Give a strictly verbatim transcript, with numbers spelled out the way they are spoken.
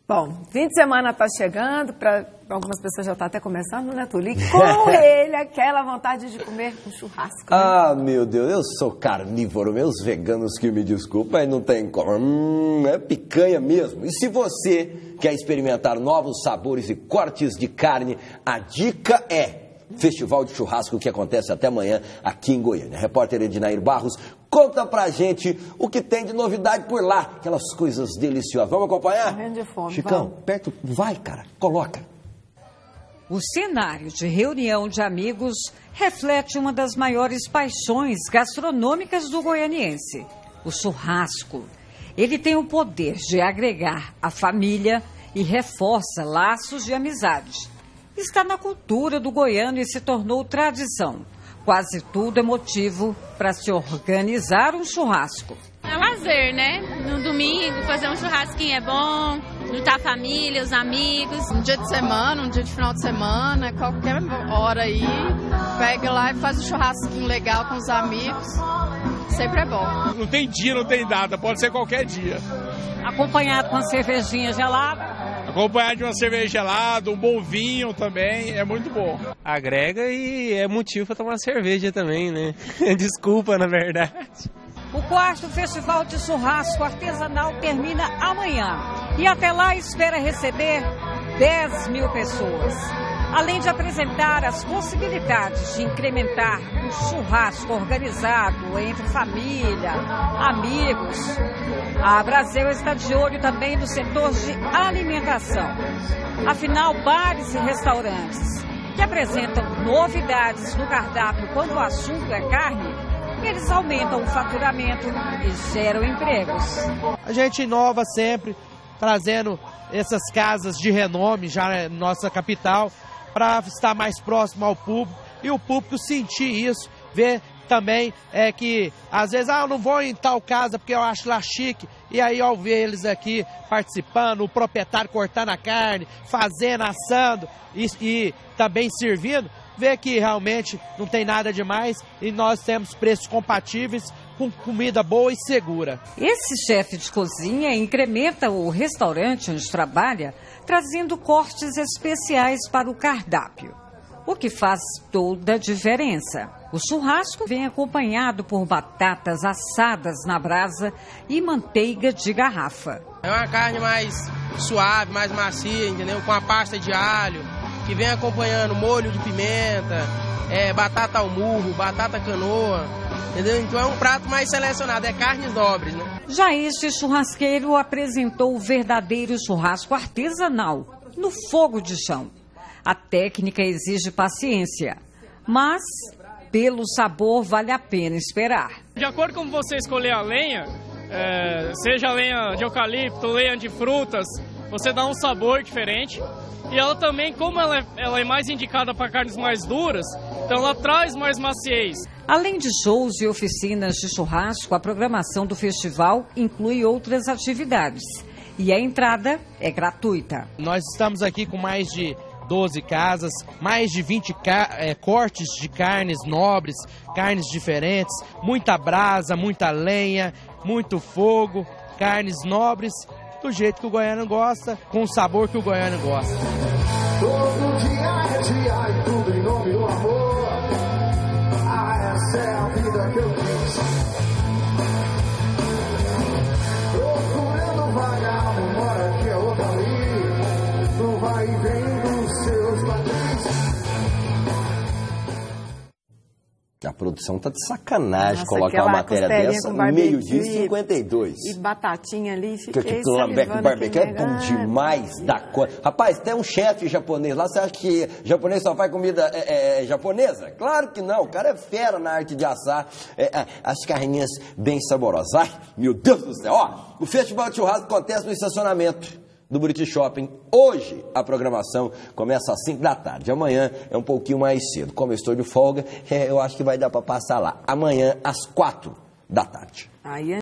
Bom, fim de semana está chegando, para algumas pessoas já está até começando, né, Tuli? Com ele, aquela vontade de comer um churrasco. Né? Ah, meu Deus, eu sou carnívoro, meus veganos que me desculpem, mas não tem como. Hum, é picanha mesmo. E se você quer experimentar novos sabores e cortes de carne, a dica é Festival de Churrasco, que acontece até amanhã aqui em Goiânia. A repórter Ednair Barros conta pra gente o que tem de novidade por lá. Aquelas coisas deliciosas. Vamos acompanhar? Morrendo de fome. Chicão, vamos. perto. Vai, cara. Coloca. O cenário de reunião de amigos reflete uma das maiores paixões gastronômicas do goianiense, o churrasco. Ele tem o poder de agregar a família e reforça laços de amizade. Está na cultura do goiano e se tornou tradição. Quase tudo é motivo para se organizar um churrasco. É lazer, né? No domingo, fazer um churrasquinho é bom, juntar a família, os amigos. Um dia de semana, um dia de final de semana, qualquer hora aí, pega lá e faz um churrasquinho legal com os amigos. Sempre é bom. Não tem dia, não tem data, pode ser qualquer dia. Acompanhado com uma cervejinha gelada. Acompanhado de uma cerveja gelada, um bom vinho também, é muito bom. Agrega e é motivo para tomar cerveja também, né? Desculpa, na verdade. O quarto Festival de Churrasco Artesanal termina amanhã. E até lá espera receber dez mil pessoas. Além de apresentar as possibilidades de incrementar um churrasco organizado entre família, amigos, a Brasil está de olho também no setor de alimentação. Afinal, bares e restaurantes que apresentam novidades no cardápio quando o assunto é carne, eles aumentam o faturamento e geram empregos. A gente inova sempre, trazendo essas casas de renome já na nossa capital, para estar mais próximo ao público e o público sentir isso, ver também é que às vezes, ah, eu não vou em tal casa porque eu acho lá chique, e aí ao ver eles aqui participando, o proprietário cortando a carne, fazendo, assando e, e também servindo, ver que realmente não tem nada demais e nós temos preços compatíveis com comida boa e segura. Esse chefe de cozinha incrementa o restaurante onde trabalha, trazendo cortes especiais para o cardápio, o que faz toda a diferença. O churrasco vem acompanhado por batatas assadas na brasa e manteiga de garrafa. É uma carne mais suave, mais macia, entendeu? Com a pasta de alho, que vem acompanhando molho de pimenta, é, batata ao murro, batata canoa, entendeu? Então é um prato mais selecionado, é carnes nobres, né? Já este churrasqueiro apresentou o verdadeiro churrasco artesanal, no fogo de chão. A técnica exige paciência, mas pelo sabor vale a pena esperar. De acordo com você escolher a lenha, é, seja lenha de eucalipto, lenha de frutas, você dá um sabor diferente. E ela também, como ela é, ela é mais indicada para carnes mais duras, então ela traz mais maciez. Além de shows e oficinas de churrasco, a programação do festival inclui outras atividades. E a entrada é gratuita. Nós estamos aqui com mais de doze casas, mais de vinte é, cortes de carnes nobres, carnes diferentes, muita brasa, muita lenha, muito fogo, carnes nobres, do jeito que o goiano gosta, com o sabor que o goiano gosta. Todo dia é dia e tudo em nome do amor. Ah, essa é a vida que eu quis. Procurando vagar, um mora aqui, a outra ali. Não vai e vem dos seus quadris. A produção tá de sacanagem. Nossa, colocar uma matéria dessa no meio-dia e cinquenta e dois. E batatinha ali, fiquei que que lambeque, barbecue é bom demais da conta. Rapaz, tem um chefe japonês lá, você acha que japonês só faz comida é, é, japonesa? Claro que não, o cara é fera na arte de assar é, as carninhas bem saborosas. Ai, meu Deus do céu, ó, o Festival de Churrasco acontece no estacionamento do Buriti Shopping. Hoje a programação começa às cinco da tarde. Amanhã é um pouquinho mais cedo. Como eu estou de folga, é, eu acho que vai dar para passar lá. Amanhã às quatro da tarde. Aí